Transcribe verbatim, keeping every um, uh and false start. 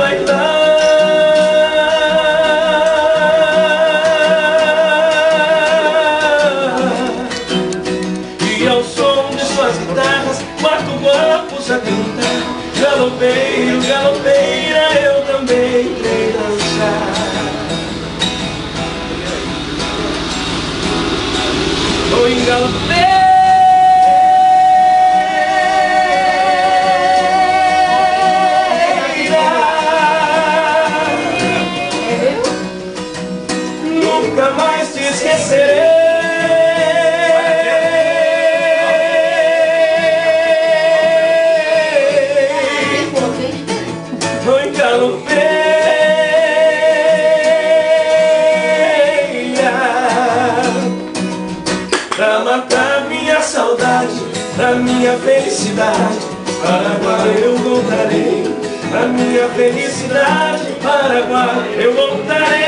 bailar. E ao som de suas guitarras, quatro guapos a cantar. Galopeiro, galopeira, eu também sei dançar. Oi, galopeira. Nunca mais te esquecerei. Oi, galopeira, pra matar minha saudade, pra minha felicidade, Paraguai eu voltarei. Pra minha felicidade, Paraguai eu voltarei.